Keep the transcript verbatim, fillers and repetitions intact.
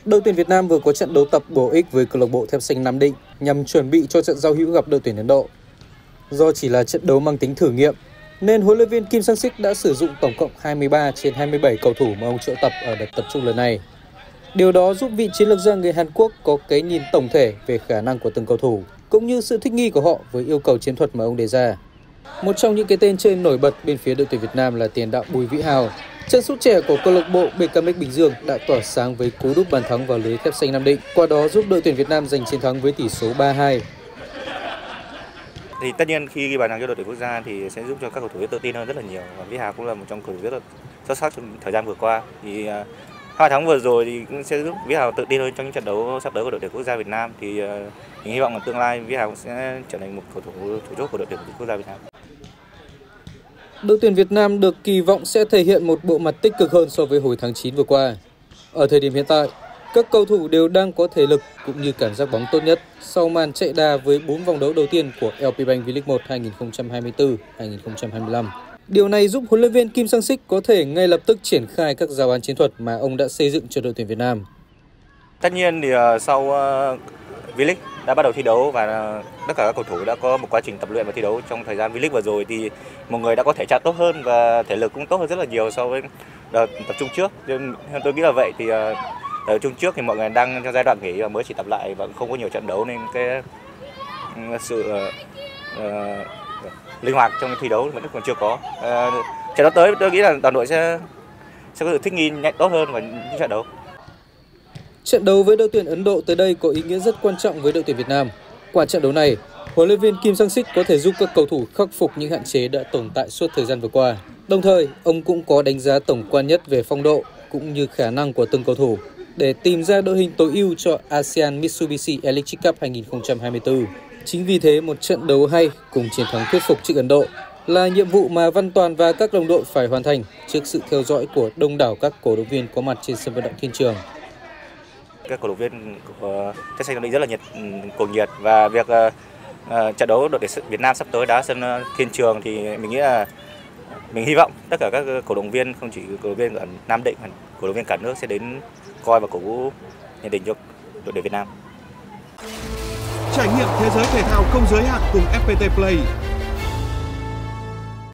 Đội tuyển Việt Nam vừa có trận đấu tập bổ ích với câu lạc bộ Thép Xanh Nam Định nhằm chuẩn bị cho trận giao hữu gặp đội tuyển Ấn Độ. Do chỉ là trận đấu mang tính thử nghiệm, nên huấn luyện viên Kim Sang-sik đã sử dụng tổng cộng hai mươi ba trên hai mươi bảy cầu thủ mà ông triệu tập ở đợt tập trung lần này. Điều đó giúp vị chiến lược gia người Hàn Quốc có cái nhìn tổng thể về khả năng của từng cầu thủ, cũng như sự thích nghi của họ với yêu cầu chiến thuật mà ông đề ra. Một trong những cái tên trên nổi bật bên phía đội tuyển Việt Nam là tiền đạo Bùi Vĩ Hào. Chân sút trẻ của câu lạc bộ bê ca em ích Bình Dương đã tỏa sáng với cú đúp bàn thắng vào lưới Thép Xanh Nam Định, qua đó giúp đội tuyển Việt Nam giành chiến thắng với tỷ số ba hai. Thì tất nhiên khi ghi bàn thắng cho đội tuyển quốc gia thì sẽ giúp cho các cầu thủ tự tin hơn rất là nhiều, và Vĩ Hào cũng là một trong cầu thủ rất là xuất sắc trong thời gian vừa qua. Thì uh, hai thắng vừa rồi thì cũng sẽ giúp Vĩ Hào tự tin hơn trong những trận đấu sắp tới của đội tuyển quốc gia Việt Nam. Thì uh, mình hy vọng là tương lai Vĩ Hào sẽ trở thành một cầu thủ chủ chốt của đội tuyển quốc gia Việt Nam. Đội tuyển Việt Nam được kỳ vọng sẽ thể hiện một bộ mặt tích cực hơn so với hồi tháng chín vừa qua. Ở thời điểm hiện tại, các cầu thủ đều đang có thể lực cũng như cảm giác bóng tốt nhất sau màn chạy đà với bốn vòng đấu đầu tiên của lờ pê Bank V-League một hai nghìn không trăm hai mươi tư hai nghìn không trăm hai mươi lăm. Điều này giúp huấn luyện viên Kim Sang-sik có thể ngay lập tức triển khai các giáo án chiến thuật mà ông đã xây dựng cho đội tuyển Việt Nam. Tất nhiên thì sau V-League đã bắt đầu thi đấu và tất cả các cầu thủ đã có một quá trình tập luyện và thi đấu trong thời gian V-League vừa rồi, thì một người đã có thể trạng tốt hơn và thể lực cũng tốt hơn rất là nhiều so với đợt tập trung trước. Nên tôi nghĩ là vậy. Thì ở chung trước thì mọi người đang trong giai đoạn nghỉ và mới chỉ tập lại và không có nhiều trận đấu, nên cái sự uh, linh hoạt trong thi đấu vẫn còn chưa có. Uh, trận đấu tới tôi nghĩ là toàn đội sẽ sẽ có sự thích nghi nhanh tốt hơn vào những trận đấu. Trận đấu với đội tuyển Ấn Độ tới đây có ý nghĩa rất quan trọng với đội tuyển Việt Nam. Qua trận đấu này, huấn luyện viên Kim Sang-sik có thể giúp các cầu thủ khắc phục những hạn chế đã tồn tại suốt thời gian vừa qua. Đồng thời, ông cũng có đánh giá tổng quan nhất về phong độ cũng như khả năng của từng cầu thủ để tìm ra đội hình tối ưu cho ASEAN Mitsubishi Electric Cup hai nghìn không trăm hai mươi tư. Chính vì thế, một trận đấu hay cùng chiến thắng thuyết phục trước Ấn Độ là nhiệm vụ mà Văn Toàn và các đồng đội phải hoàn thành trước sự theo dõi của đông đảo các cổ động viên có mặt trên sân vận động Thiên Trường. Các cổ động viên của Thép Xanh Nam Định rất là nhiệt cuồng nhiệt, và việc uh, trận đấu đội tuyển Việt Nam sắp tới đá sân Thiên Trường thì mình nghĩ là mình hy vọng tất cả các cổ động viên, không chỉ cổ động viên ở Nam Định, cổ động viên cả nước sẽ đến coi và cổ vũ nhiệt tình cho đội tuyển Việt Nam. Trải nghiệm thế giới thể thao không giới hạn cùng ép pê tê Play.